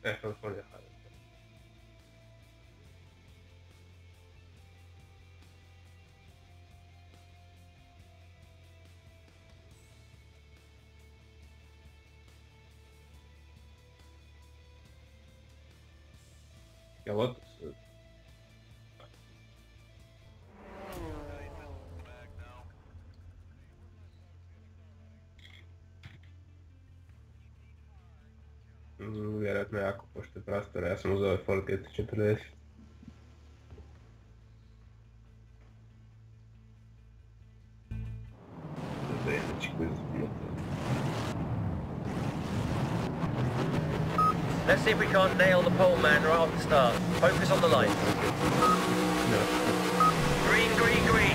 California Highway. Ja, Lotus. Vjerojatno jako pošto je prostora, ja sam uzeo ovaj Ford GT40. Let's see if we can't nail the pole man right off the start. Focus on the light. No. Green, green, green.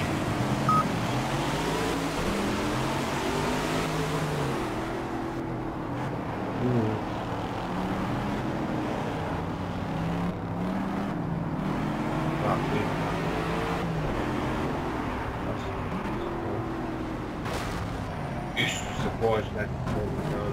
Isuse Bože, daj ti to.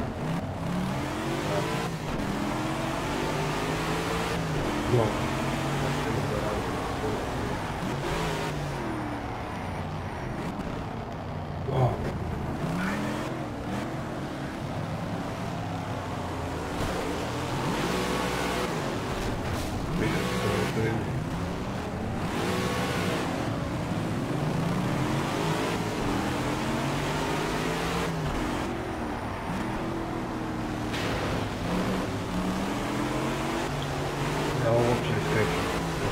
Ja ovo uopće ne skrećem.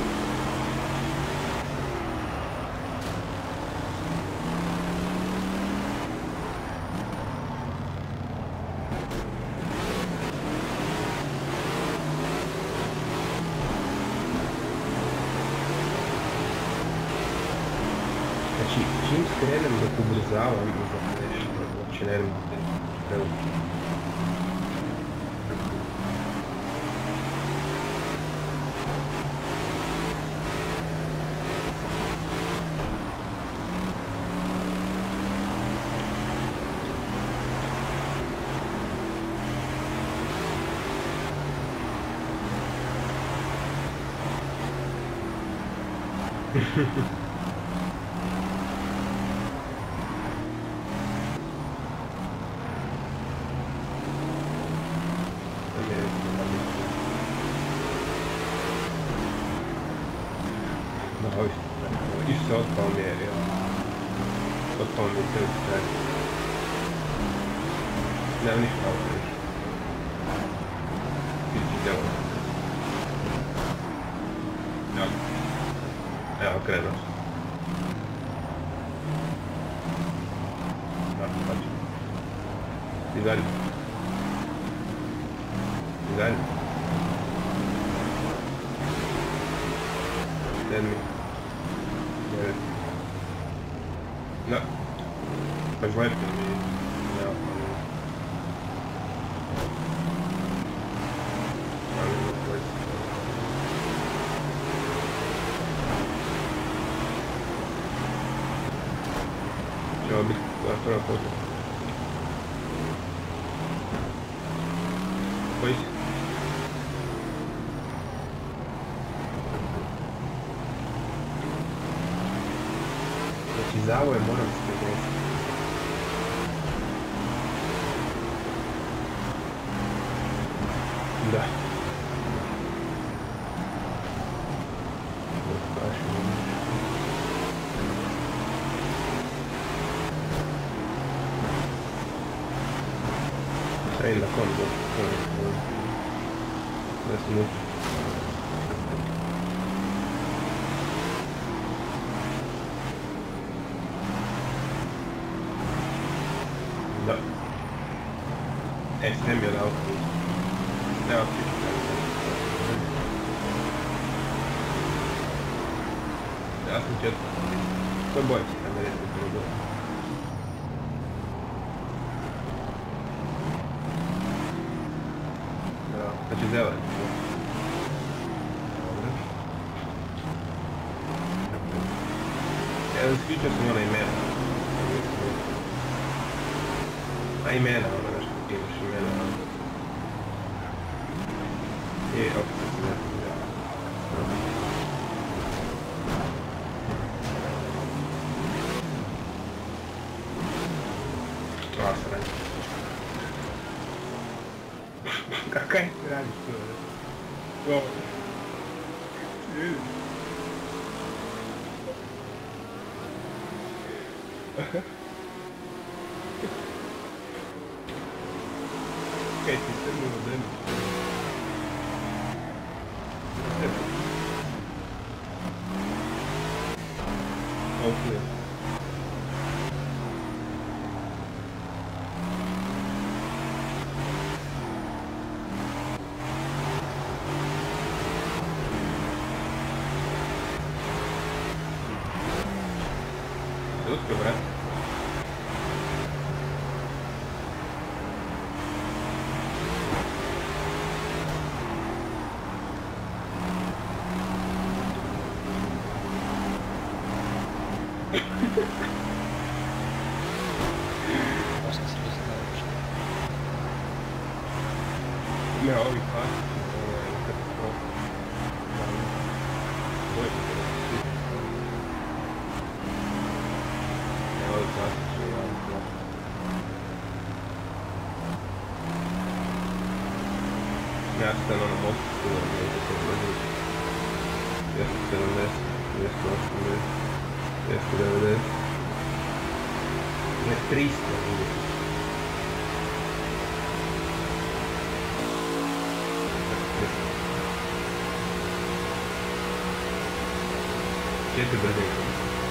Znači, čim skrenem dok ubrzavam i zaprešim, uopće ne znam da je Isto otpao mi je, otpao mi je sve strane. Nemam ništa auto više. Ići djelo. Evo, krenuo sam. Tako, znači. I dalje. I dalje. 7. 9. No. Baš lepo mi je. Evo, će ovo biti prva foto. Koji si? Znači zavoje moram se desiti. Da. Train la combo. Adesso non... Da. Stemio l'auto. Evo ti. Ja sam četvrti. To je bolje se kad ne reći da je bolje. Znači zelen. Dobro. Evo sviđao sam ona imena. A imena, ono nešto ti imaš imena. opet se ne. Sranje. Kakaj ti radiš to? Ovo. Kaj ti crno u zemlji? Ovdje. Uspio, brat. Možda se mi se nauči. Ne, ovi klasični, ovo je katastrofa. Bojim se da su svi. Ne, ovi klasični, ovi klasični. Ja sam na mostu skoro, možda se brzo. 270, 280, 290. Ne, 300 vidjeti. Gdje te brzina?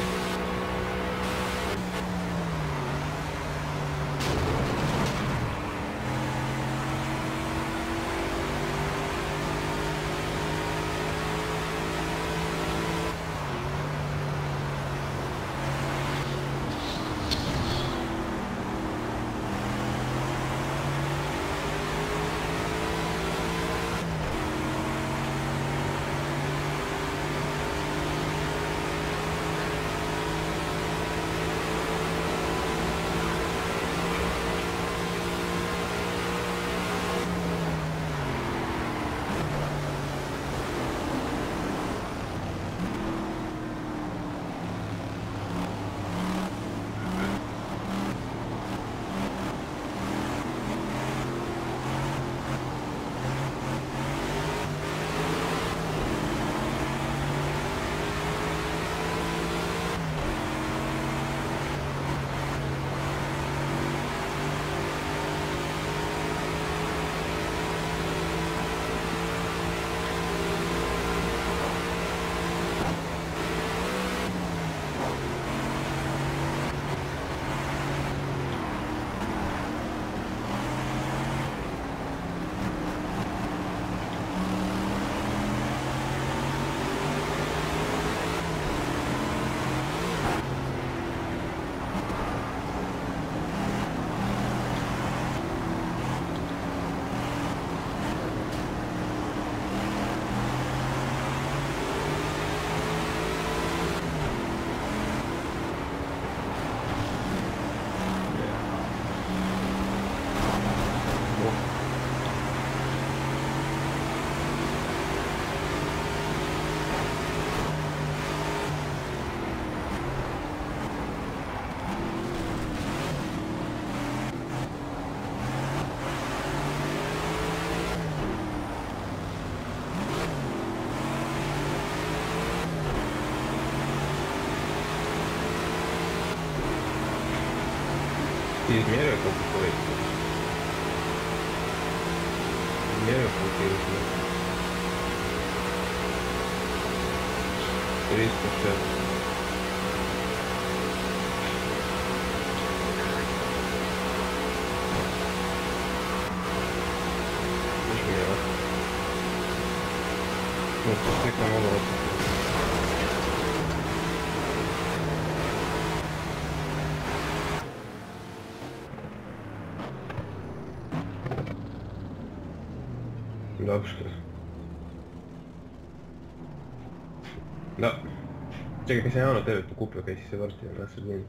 Ti izmjerio koliko koliko? Izmjerio koliko je izmjerio? 304. Izmjerio. No, to slikam malo opet. Dobro. Da. Čekaj, kaj sam ja ono tebe pokupio kaj si se vrtio na sredini.